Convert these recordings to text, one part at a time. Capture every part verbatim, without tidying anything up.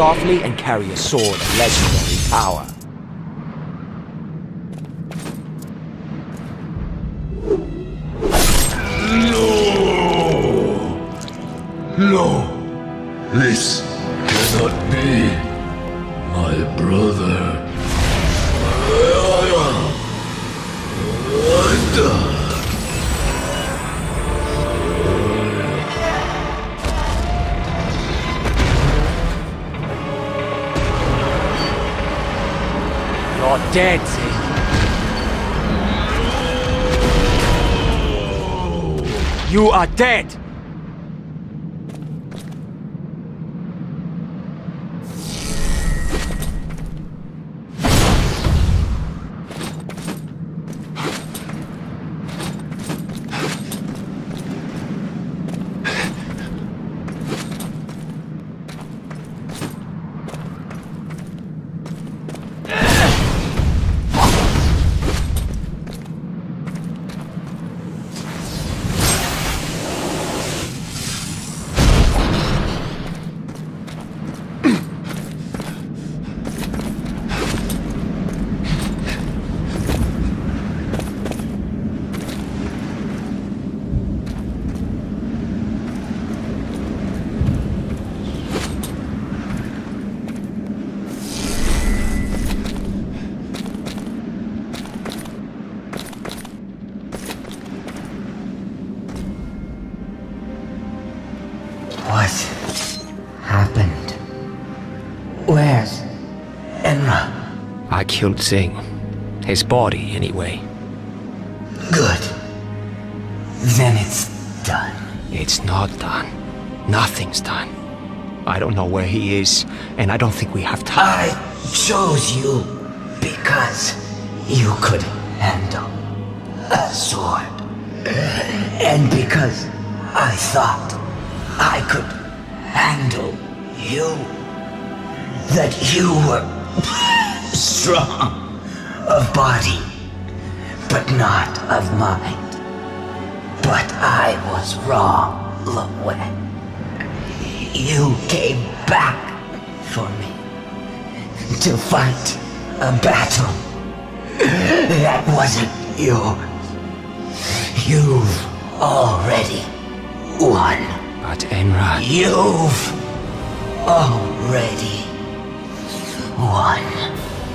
softly and carry a sword of legendary power. No, this cannot be, my brother. You're dead, Zane. You are dead! What happened? Where's Enra? I killed Zing. His body, anyway. Good. Then it's done. It's not done. Nothing's done. I don't know where he is, and I don't think we have time. I chose you because you could handle a sword. And because I thought I could handle you. That you were strong of body, but not of mind. But I was wrong, Luwen. You came back for me to fight a battle that wasn't yours. You've already won. But Enra... You've already won.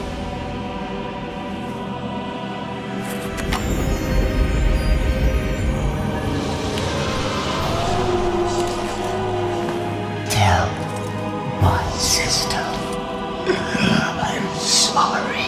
Tell my sister I'm sorry.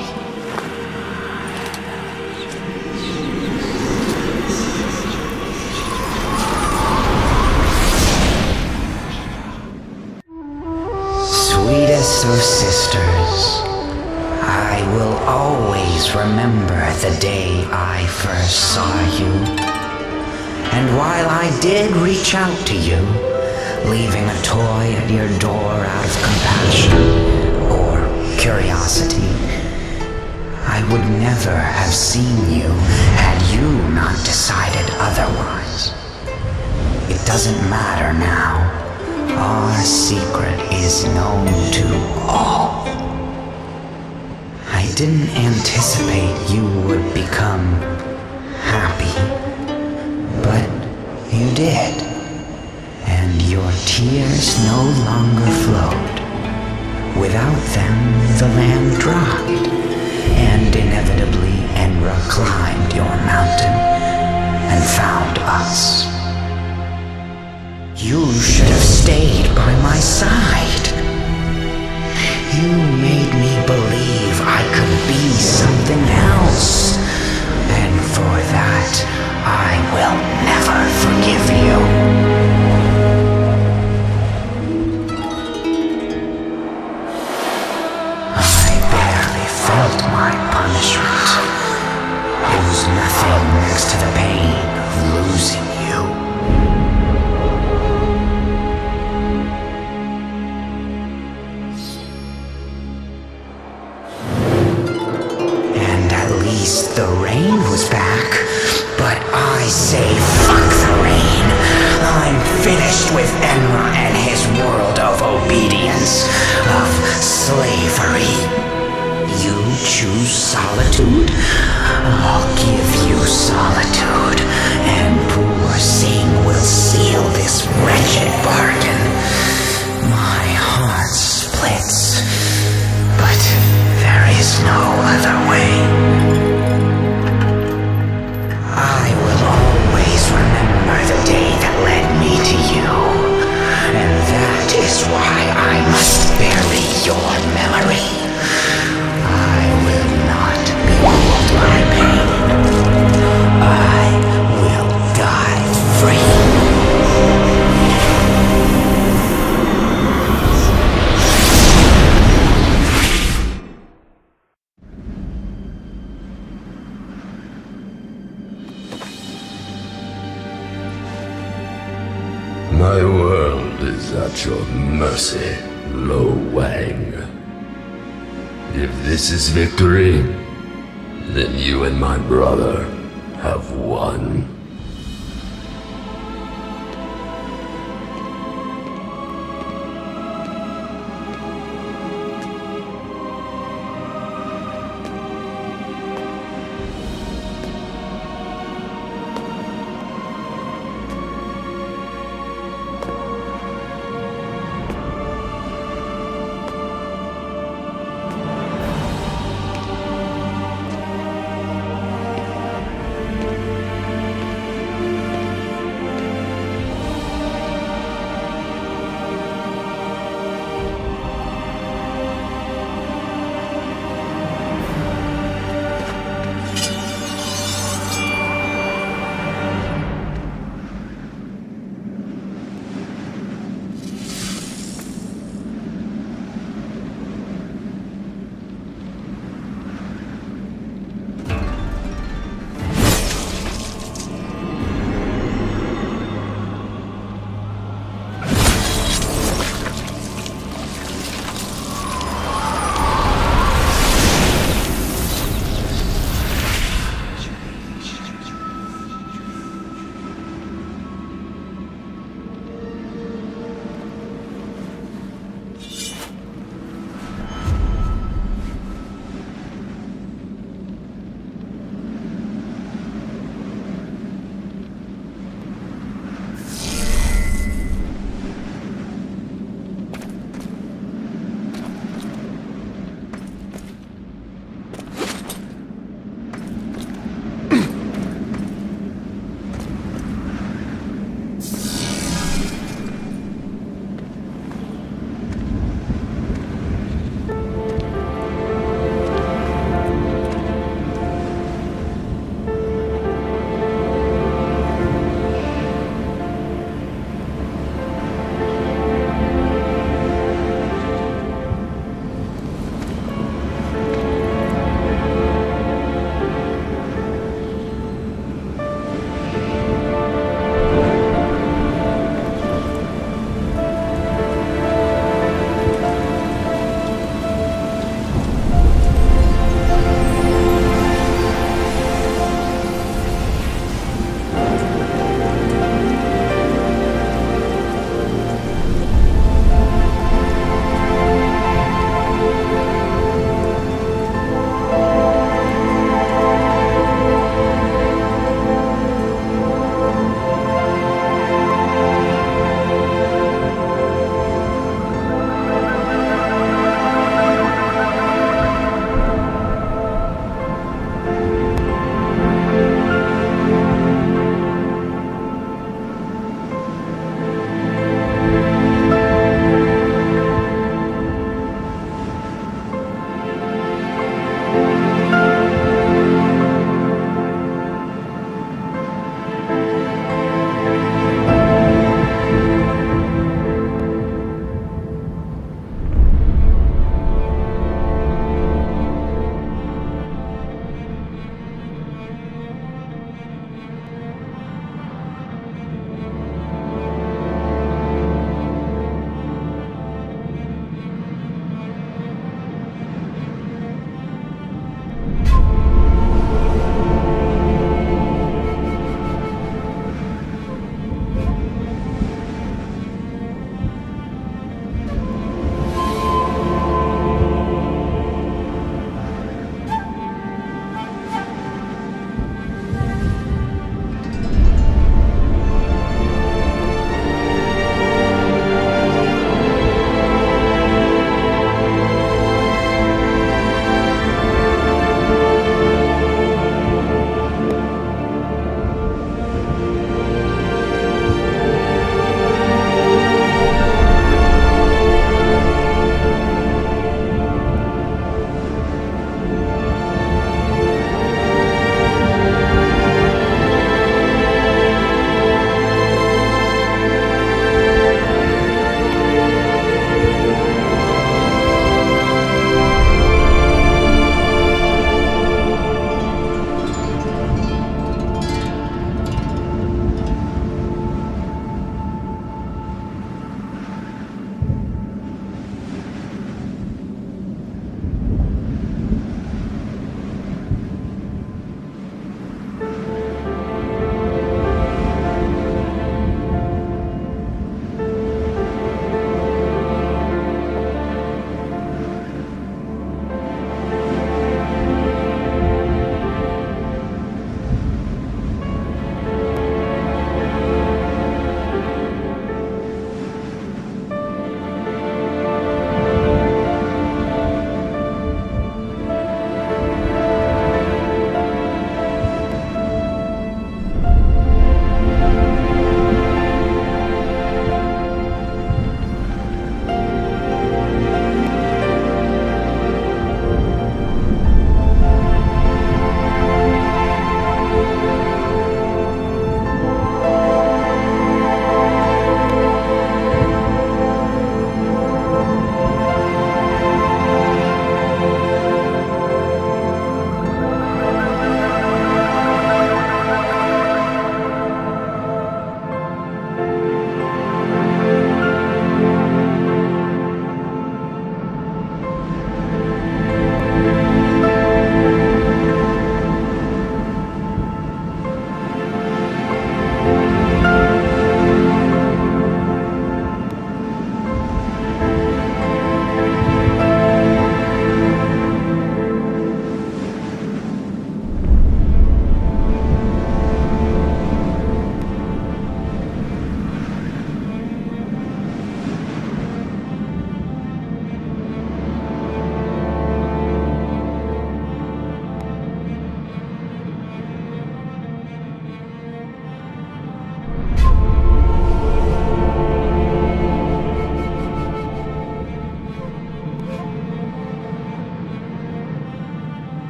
Sweetest of sisters, I will always remember the day I first saw you. And while I did reach out to you, leaving a toy at your door out of compassion or curiosity, I would never have seen you had you not decided otherwise. It doesn't matter now. Our secret is known to all. I didn't anticipate you would become happy, but you did. And your tears no longer flowed. Without them, the land dried, and inevitably Enra climbed your mountain and found us. You should have stayed by my side. You made me believe I could be something else. And for that, I will never forgive you. I barely felt my punishment. It was nothing next to the pain of losing you. The rain was back, but I say fuck the rain. I'm finished with Enra and his world of obedience, of slavery. You choose solitude? I'll give you solitude, and poor Sing will seal this wretched bargain. My heart splits, but there is no other way. I will always remember the day that led me to you, and that is why I must bury your memory. I will not be ruled by pain. I will die free. My world is at your mercy, Lo Wang. If this is victory, then you and my brother have won.